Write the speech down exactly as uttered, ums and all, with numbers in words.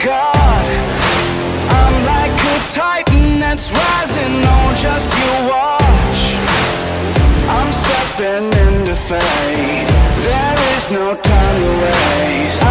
God, I'm like a titan that's rising on, just you watch. I'm stepping into fate, there is no time to waste.